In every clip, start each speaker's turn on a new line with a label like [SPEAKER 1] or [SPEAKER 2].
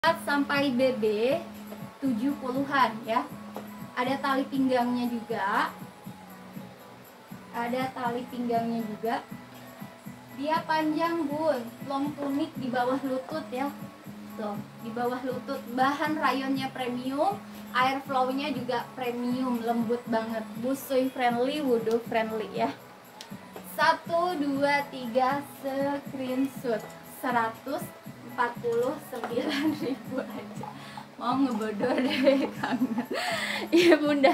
[SPEAKER 1] sampai BB 70-an ya. Ada tali pinggangnya juga. Dia panjang bun, long tunik di bawah lutut ya. Tuh, di bawah lutut. Bahan rayonnya premium, air flow-nya juga premium, lembut banget. Busui friendly, wudhu friendly ya. 1, 2, 3 screenshot 149.000 aja. Mau ngebodor deh kangen. Iya bunda.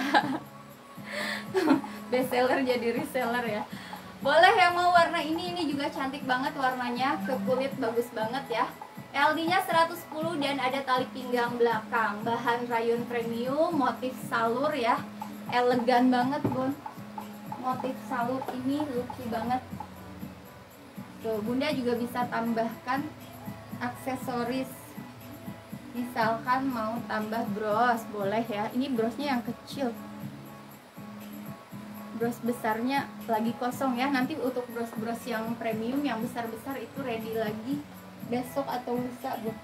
[SPEAKER 1] Bestseller jadi reseller ya. Boleh yang mau warna ini juga cantik banget warnanya, ke kulit bagus banget ya. LD-nya 110 dan ada tali pinggang belakang. Bahan rayon premium, motif salur ya. Elegan banget bun. Motif salur ini lucu banget. Tuh, bunda juga bisa tambahkan aksesoris. Misalkan mau tambah bros, boleh ya. Ini brosnya yang kecil. Bros besarnya lagi kosong ya. Nanti untuk bros-bros yang premium yang besar-besar itu ready lagi besok atau lusa, Bun.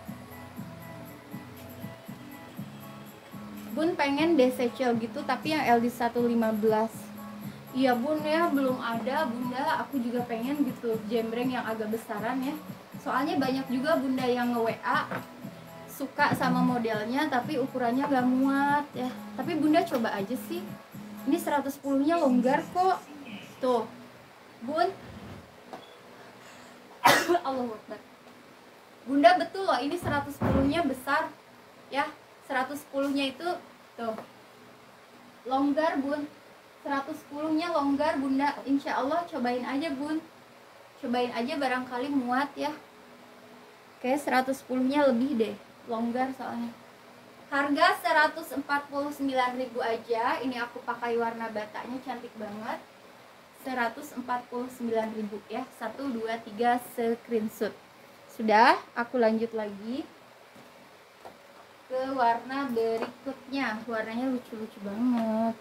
[SPEAKER 1] Bun pengen desecil gitu tapi yang LD 115. Iya bun ya, belum ada bunda. Aku juga pengen gitu jembreng yang agak besaran ya. Soalnya banyak juga bunda yang nge-WA suka sama modelnya tapi ukurannya gak muat ya. Tapi bunda coba aja sih. Ini 110 nya longgar kok. Tuh bun. Allahu Akbar. Bunda betul loh, ini 110 nya besar ya. 110 nya itu tuh longgar bun. 110 nya longgar bunda. Insya Allah cobain aja bun. Cobain aja barangkali muat ya. Kayak 110 nya lebih deh, longgar soalnya. Harga 149.000 aja. Ini aku pakai warna batanya, cantik banget. 149.000 ya. 1, 2, 3 screenshot. Sudah, aku lanjut lagi ke warna berikutnya. Warnanya lucu-lucu banget.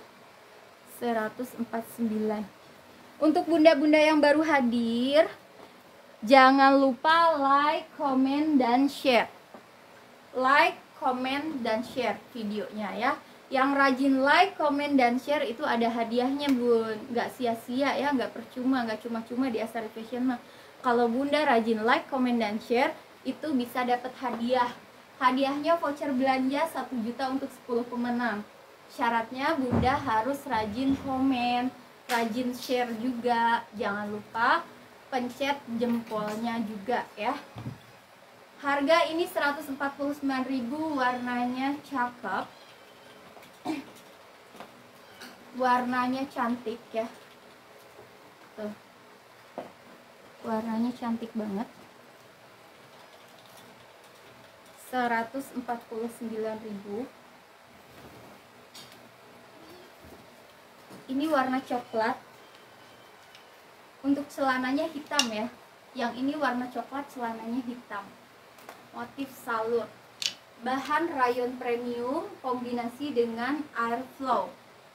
[SPEAKER 1] 149. Untuk bunda-bunda yang baru hadir, jangan lupa like, comment, dan share. Like, comment, dan share videonya ya. Yang rajin like, comment, dan share itu ada hadiahnya bun. Gak sia-sia ya, gak percuma, gak cuma-cuma di Astari Fashion mah. Kalau bunda rajin like, comment, dan share, itu bisa dapat hadiah. Hadiahnya voucher belanja 1 juta untuk 10 pemenang. Syaratnya bunda harus rajin komen, rajin share juga. Jangan lupa pencet jempolnya juga ya. Harga ini 149.000, warnanya cakep. Warnanya cantik ya. Tuh. Warnanya cantik banget. 149.000. Ini warna coklat. Untuk celananya hitam ya. Yang ini warna coklat, celananya hitam. Motif salur. Bahan rayon premium kombinasi dengan air flow.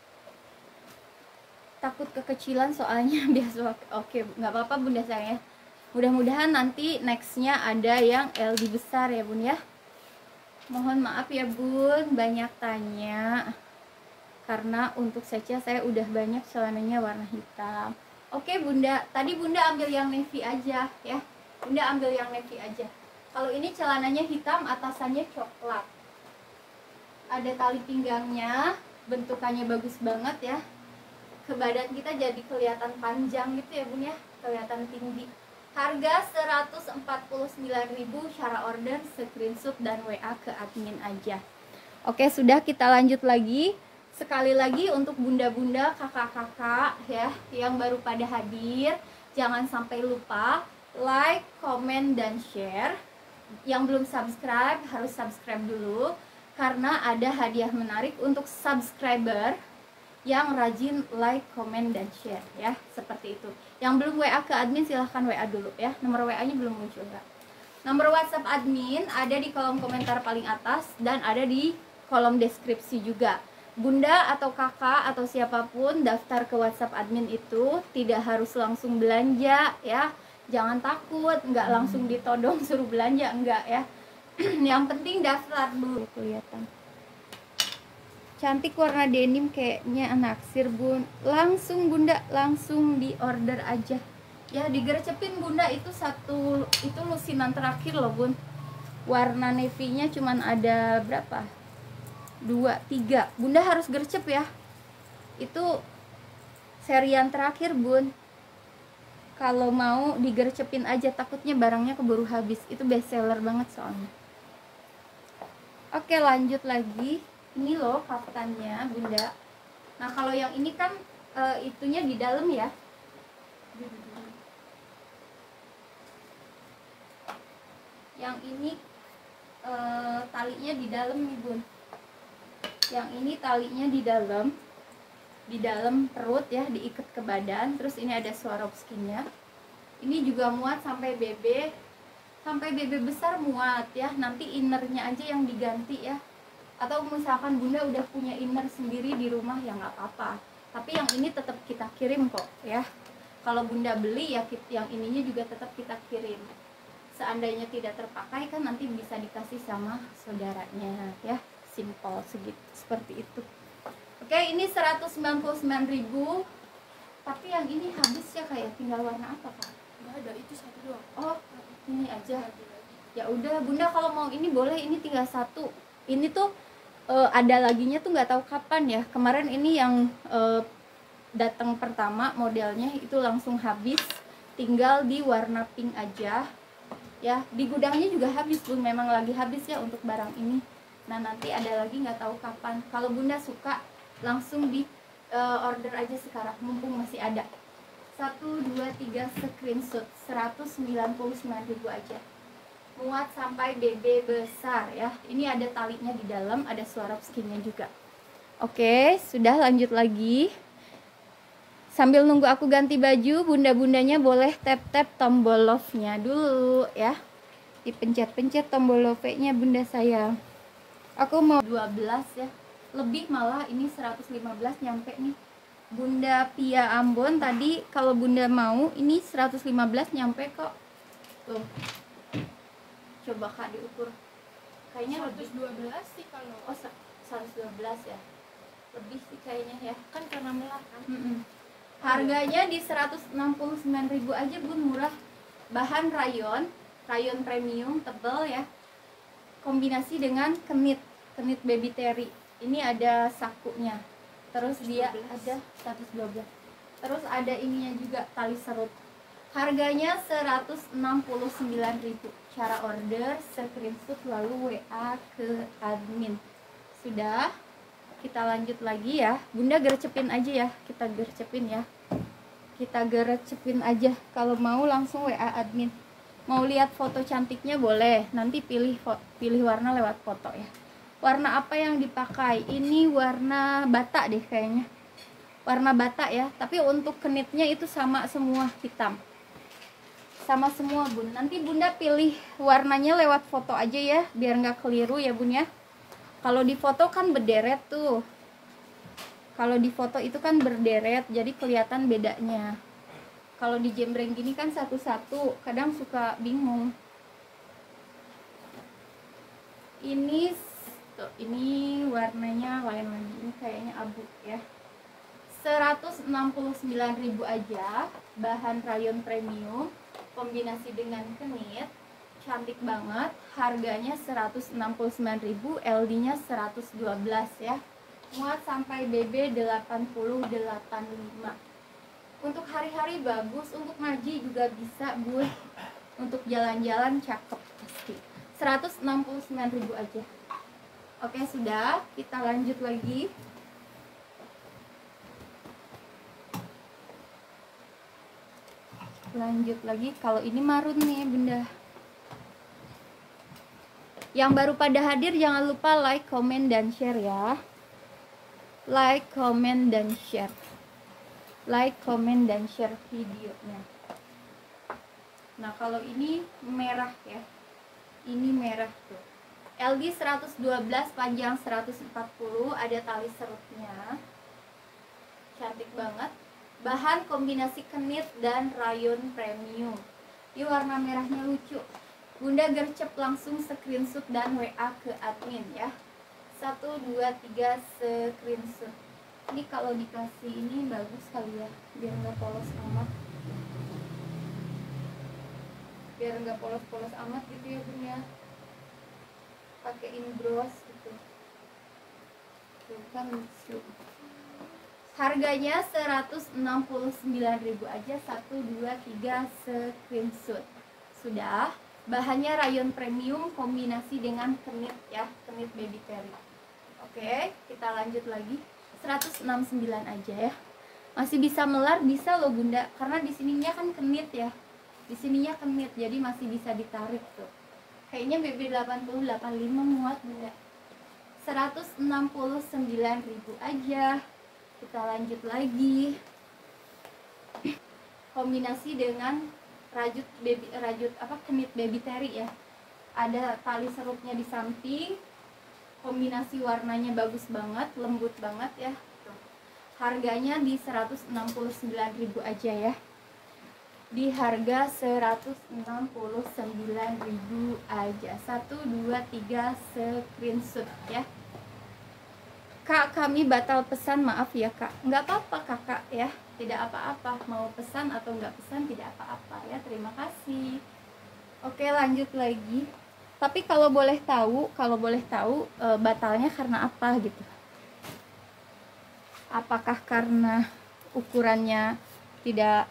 [SPEAKER 1] Takut kekecilan soalnya biasa. Oke, nggak apa-apa bunda sayang ya. Mudah-mudahan nanti nextnya ada yang LD besar ya bun ya. Mohon maaf ya bun, banyak tanya. Karena untuk Secha saya udah banyak celananya warna hitam. Oke bunda, tadi bunda ambil yang navy aja ya. Bunda ambil yang navy aja. Kalau ini celananya hitam, atasannya coklat. Ada tali pinggangnya, bentukannya bagus banget ya. Ke badan kita jadi kelihatan panjang gitu ya bun ya, kelihatan tinggi. Harga 149.000, cara order screenshot dan WA ke admin aja. Oke, sudah, kita lanjut lagi. Sekali lagi untuk bunda-bunda, kakak-kakak ya yang baru pada hadir, jangan sampai lupa like, comment, dan share. Yang belum subscribe harus subscribe dulu karena ada hadiah menarik untuk subscriber yang rajin like, comment, dan share ya, seperti itu. Yang belum WA ke admin silahkan WA dulu ya. Nomor WA-nya belum muncul Kak. Nomor WhatsApp admin ada di kolom komentar paling atas dan ada di kolom deskripsi juga. Bunda atau kakak atau siapapun daftar ke WhatsApp admin itu tidak harus langsung belanja ya. Jangan takut, nggak langsung ditodong suruh belanja, enggak ya. Yang penting daftar dulu. Kelihatan cantik warna denim kayaknya naksir bun. Langsung bunda, langsung di order aja ya, digercepin bunda. Itu satu, itu lusinan terakhir loh bun. Warna navy nya cuman ada berapa, 2, 3. Bunda harus gercep ya, itu serian terakhir bun. Kalau mau digercepin aja, takutnya barangnya keburu habis. Itu best seller banget soalnya. Oke, lanjut lagi. Ini loh kaftannya bunda. Nah kalau yang ini kan itunya di dalam ya. Yang ini talinya di dalam nih bun. Yang ini talinya di dalam perut ya, diikat ke badan. Terus ini ada Swarovski-nya. Ini juga muat sampai BB. Sampai BB besar muat ya. Nanti innernya aja yang diganti ya. Atau misalkan bunda udah punya inner sendiri di rumah ya nggak apa-apa, tapi yang ini tetap kita kirim kok ya. Kalau bunda beli ya yang ininya juga tetap kita kirim. Seandainya tidak terpakai kan nanti bisa dikasih sama saudaranya ya. Simple segitu, seperti itu. Oke, ini 199.000. Tapi yang ini habis ya, kayak tinggal warna apa kak?
[SPEAKER 2] Nggak ada, itu satu doang.
[SPEAKER 1] Oh ini aja ya udah bunda, kalau mau ini boleh, ini tinggal satu. Ini tuh ada laginya tuh nggak tahu kapan ya. Kemarin ini yang datang pertama modelnya itu langsung habis, tinggal di warna pink aja ya. Di gudangnya juga habis bun, memang lagi habis ya untuk barang ini. Nah nanti ada lagi nggak tahu kapan. Kalau bunda suka langsung di order aja sekarang mumpung masih ada. 1, 2, 3 screenshot 199.000 aja. Muat sampai BB besar ya. Ini ada talinya di dalam, ada Swarovski-nya juga. Oke, sudah, lanjut lagi. Sambil nunggu aku ganti baju, bunda-bundanya boleh tap-tap tombol love-nya dulu ya. Dipencet-pencet tombol love-nya bunda saya. Aku mau 12 ya. Lebih malah, ini 115 nyampe nih. Bunda Pia Ambon tadi kalau bunda mau ini 115 nyampe kok. Tuh. Coba kak diukur, kayaknya
[SPEAKER 2] 112 sih kalau.
[SPEAKER 1] Oh 112 ya, lebih sih kayaknya ya,
[SPEAKER 2] Kan karena melar kan.
[SPEAKER 1] Harganya di 169.000 aja bun, murah. Bahan rayon premium tebal ya, kombinasi dengan kenit baby terry. Ini ada sakunya, terus 112. Dia ada 112, terus ada ininya juga, tali serut. Harganya 169.000. Cara order screenshot lalu WA ke admin. Sudah, kita lanjut lagi ya. Bunda gercepin aja ya, kita gercepin ya. Kita gercepin aja. Kalau mau langsung WA admin. Mau lihat foto cantiknya boleh. Nanti pilih warna lewat foto ya. Warna apa yang dipakai? Ini warna bata deh kayaknya. Warna bata ya. Tapi untuk kenitnya itu sama semua, hitam. Sama semua bun. Nanti bunda pilih warnanya lewat foto aja ya, biar nggak keliru ya bun ya. Kalau di foto kan berderet tuh. Kalau di foto itu kan berderet, jadi kelihatan bedanya. Kalau di jembreng gini kan satu-satu, kadang suka bingung. Ini tuh, ini warnanya lain lagi. Ini kayaknya abu ya. 169.000 aja. Bahan rayon premium, kombinasi dengan kenit, cantik banget. Harganya 169.000, LD-nya 112 ya. Muat sampai BB 80-85. Untuk hari-hari bagus, untuk ngaji juga bisa, bun. Untuk jalan-jalan cakep pasti. 169.000 aja. Oke, sudah, kita lanjut lagi. Lanjut lagi, kalau ini marun nih bunda. Yang baru pada hadir jangan lupa like, comment, dan share ya. Like, comment, dan share. Like, comment, dan share videonya. Nah kalau ini merah ya, ini merah tuh. LD 112, panjang 140, ada tali serutnya. Cantik banget. Bahan kombinasi kenit dan rayon premium. Ini warna merahnya lucu. Bunda gercep langsung screenshot dan WA ke admin ya. 1, 2, 3 screenshot. Ini kalau dikasih ini bagus kali ya, biar nggak polos amat. Biar nggak polos-polos amat gitu ya Bun ya. Pakein bros gitu. Tuh kan lucu. Harganya 169.000 aja. 1, 2, 3 screenshot. Sudah. Bahannya rayon premium kombinasi dengan kenit ya, kenit baby terry. Oke, kita lanjut lagi. 169 aja ya. Masih bisa melar, bisa loh Bunda, karena di sininya kan kenit ya. Di sininya kenit, jadi masih bisa ditarik tuh. Kayaknya BB 8085 muat Bunda. 169.000 aja. Kita lanjut lagi. Kombinasi dengan kenit baby terry ya. Ada tali serupnya di samping. Kombinasi warnanya bagus banget, lembut banget ya. Harganya di 169.000 aja ya. Di harga 169.000 aja. 1, 2, 3 screenshot ya. Kak, kami batal pesan, maaf ya Kak. Nggak apa-apa Kakak ya, tidak apa-apa. Mau pesan atau nggak pesan tidak apa-apa ya. Terima kasih. Oke, lanjut lagi. Tapi kalau boleh tahu batalnya karena apa gitu? Apakah karena ukurannya tidak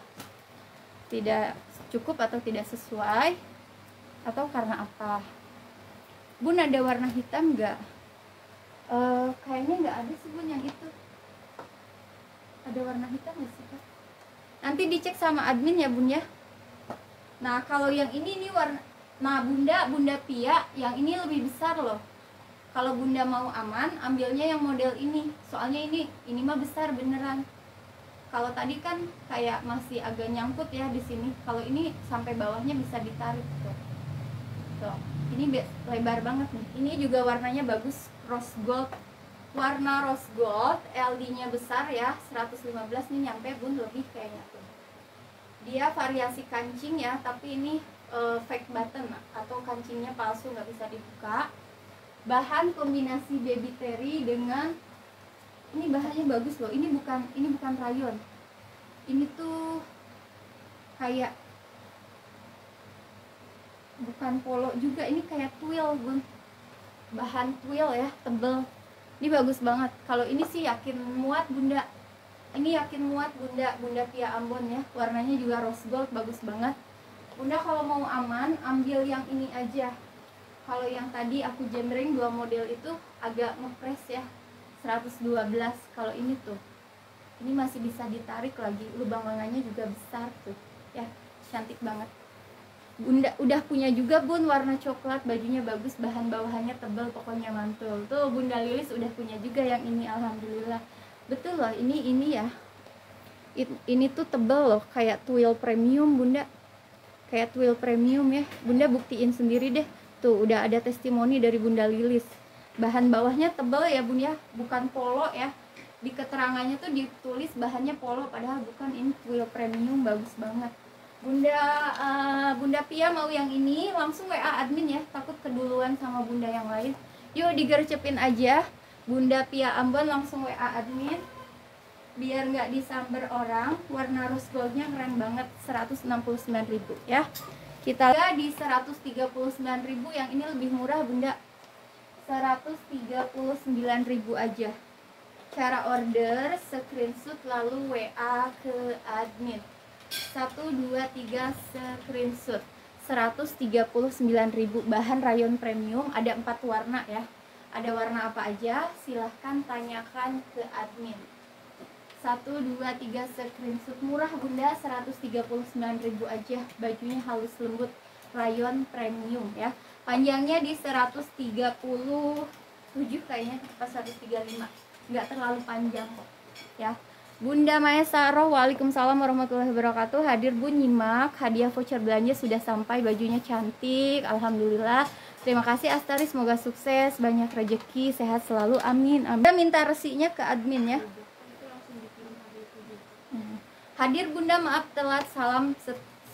[SPEAKER 1] cukup atau tidak sesuai, atau karena apa? Bun, ada warna hitam nggak? Kayaknya nggak ada sih Bun yang itu. Ada warna hitam nggak sih Kak? Nanti dicek sama admin ya Bun ya. Nah kalau yang ini warna, nah Bunda Pia yang ini lebih besar loh. Kalau Bunda mau aman, ambilnya yang model ini. Soalnya ini mah besar beneran. Kalau tadi kan kayak masih agak nyangkut ya di sini. Kalau ini sampai bawahnya bisa ditarik tuh. Tuh. Ini lebar banget nih. Ini juga warnanya bagus, rose gold. Warna rose gold, LD-nya besar ya, 115 nih nyampe Bun lebih kayaknya tuh. Dia variasi kancing ya, tapi ini fake button atau kancingnya palsu, nggak bisa dibuka. Bahan kombinasi baby terry dengan ini bahannya bagus loh. Ini bukan rayon. Ini tuh kayak bukan polo juga, ini kayak twill Bun. Bahan twill ya, tebel. Ini bagus banget. Kalau ini sih yakin muat Bunda. Ini yakin muat Bunda Pia Ambon ya. Warnanya juga rose gold, bagus banget. Bunda kalau mau aman, ambil yang ini aja. Kalau yang tadi aku jembreng 2 model itu agak ngepres ya, 112. Kalau ini tuh, ini masih bisa ditarik lagi. Lubang lengannya juga besar tuh ya, cantik banget. Bunda udah punya juga Bun warna coklat, bajunya bagus, bahan bawahannya tebal, pokoknya mantul. Tuh Bunda Lilis udah punya juga yang ini, alhamdulillah. Betul loh, ini ya. Ini tuh tebal loh, kayak twill premium Bunda. Kayak twill premium ya. Bunda buktiin sendiri deh. Tuh udah ada testimoni dari Bunda Lilis. Bahan bawahnya tebal ya Bun ya, bukan polo ya. Di keterangannya tuh ditulis bahannya polo, padahal bukan, ini twill premium, bagus banget. Bunda Pia mau yang ini, langsung WA admin ya, takut keduluan sama Bunda yang lain. Yuk digercepin aja, Bunda Pia Ambon langsung WA admin, biar nggak disamber orang. Warna rose goldnya keren banget, 169.000 ya. Kita di 139.000, yang ini lebih murah Bunda, 139.000 aja. Cara order, screenshot lalu WA ke admin. 1, 2, 3 screenshot. 139.000. Bahan rayon premium, ada 4 warna ya. Ada warna apa aja? Silahkan tanyakan ke admin. 1, 2, 3 screenshot. Murah Bunda, 139.000 aja. Bajunya halus lembut, rayon premium ya. Panjangnya di 137 kayaknya, pas 135. Nggak terlalu panjang kok ya. Bunda Maesaro, waalaikumsalam warahmatullahi wabarakatuh. Hadir Bun, nyimak hadiah voucher belanja sudah sampai, bajunya cantik, alhamdulillah. Terima kasih Astari, semoga sukses, banyak rezeki, sehat selalu, amin amin. Kita minta resinya ke admin ya.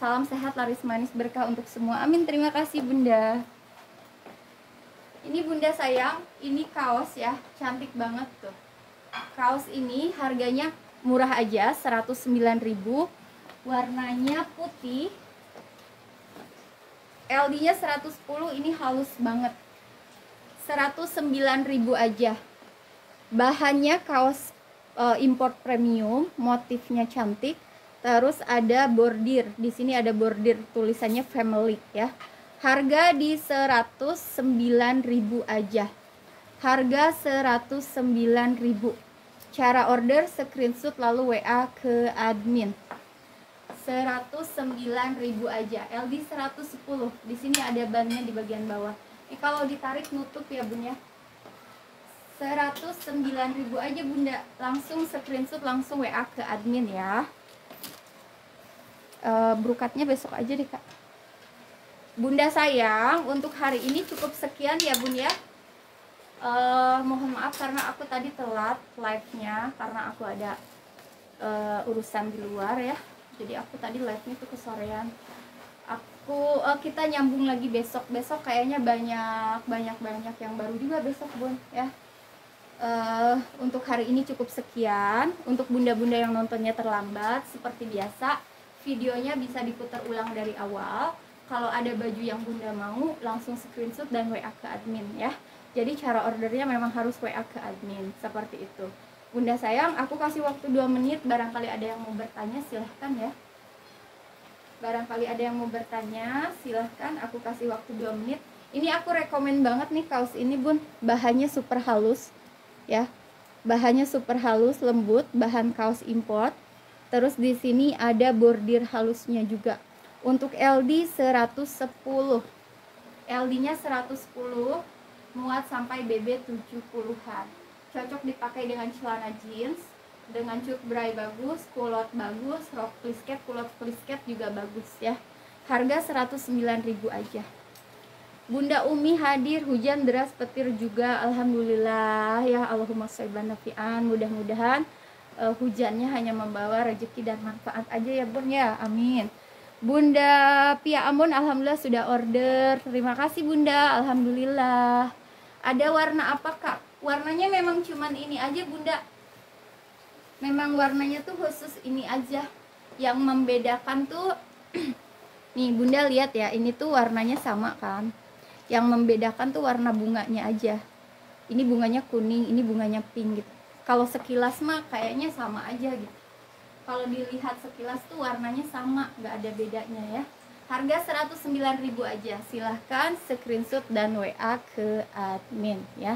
[SPEAKER 1] Salam sehat, laris manis, berkah untuk semua. Amin. Terima kasih Bunda. Ini Bunda sayang, ini kaos ya, cantik banget tuh. Kaos ini harganya murah aja, 109.000. Warnanya putih. LD-nya 110, ini halus banget. 109.000 aja. Bahannya kaos import premium, motifnya cantik. Terus ada bordir. Di sini ada bordir, tulisannya family ya. Harga di 109.000 aja. Harga 109.000. Cara order screenshot lalu WA ke admin. 109.000 aja. LD 110. Di sini ada bannya di bagian bawah. Ini kalau ditarik nutup ya Bun ya. 109.000 aja Bunda. Langsung screenshot, langsung WA ke admin ya. Brokatnya besok aja deh Kak. Bunda sayang, untuk hari ini cukup sekian ya Bun ya. Mohon maaf karena aku tadi telat live-nya karena aku ada urusan di luar ya. Jadi aku tadi live-nya tuh kesorean. Kita nyambung lagi besok. Besok kayaknya banyak yang baru juga besok Bun ya. Untuk hari ini cukup sekian. Untuk bunda-bunda yang nontonnya terlambat, seperti biasa videonya bisa diputar ulang dari awal. Kalau ada baju yang Bunda mau, langsung screenshot dan WA ke admin ya. Jadi cara ordernya memang harus WA ke admin, seperti itu. Bunda sayang, aku kasih waktu 2 menit, barangkali ada yang mau bertanya silahkan ya. Barangkali ada yang mau bertanya, silahkan, aku kasih waktu 2 menit. Ini aku rekomen banget nih kaos ini Bun, bahannya super halus ya. Bahannya super halus, lembut, bahan kaos import. Terus di sini ada bordir halusnya juga. Untuk LD 110. LD-nya 110, muat sampai BB 70-an. Cocok dipakai dengan celana jeans, dengan cut bray bagus, kulot bagus, rok plisket, kulot plisket juga bagus ya. Harga 109.000 aja. Bunda Umi hadir, hujan deras petir juga, alhamdulillah ya. Allahumma sholli nafi'an. Mudah-mudahan hujannya hanya membawa rezeki dan manfaat aja ya Bun ya, amin. Bunda Pia Amun alhamdulillah sudah order. Terima kasih Bunda, alhamdulillah. Ada warna apa Kak? Warnanya memang cuman ini aja Bunda. Memang warnanya tuh khusus ini aja. Yang membedakan tuh nih Bunda lihat ya, ini tuh warnanya sama kan. Yang membedakan tuh warna bunganya aja. Ini bunganya kuning, ini bunganya pink gitu. Kalau sekilas mah kayaknya sama aja gitu. Kalau dilihat sekilas tuh warnanya sama, nggak ada bedanya ya. Harga 109.000 aja. Silahkan screenshot dan WA ke admin ya.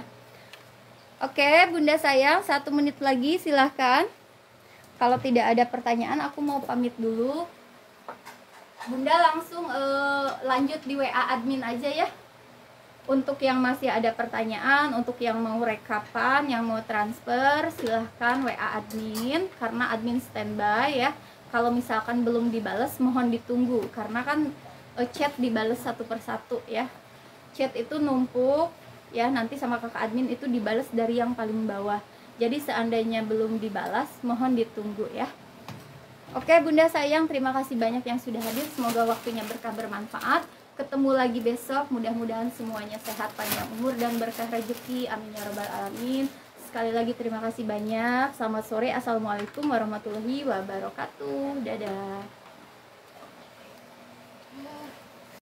[SPEAKER 1] Oke Bunda sayang, 1 menit lagi silahkan. Kalau tidak ada pertanyaan aku mau pamit dulu. Bunda langsung lanjut di WA admin aja ya. Untuk yang masih ada pertanyaan, untuk yang mau rekapan, yang mau transfer, silahkan WA admin karena admin standby ya. Kalau misalkan belum dibales mohon ditunggu karena kan chat dibales satu persatu ya. Chat itu numpuk ya, nanti sama kakak admin itu dibales dari yang paling bawah. Jadi seandainya belum dibalas mohon ditunggu ya. Oke Bunda sayang, terima kasih banyak yang sudah hadir. Semoga waktunya berkah bermanfaat. Ketemu lagi besok, mudah-mudahan semuanya sehat, panjang umur dan berkah rezeki, amin ya robbal alamin. Sekali lagi terima kasih banyak. Selamat sore, assalamualaikum warahmatullahi wabarakatuh. Dadah.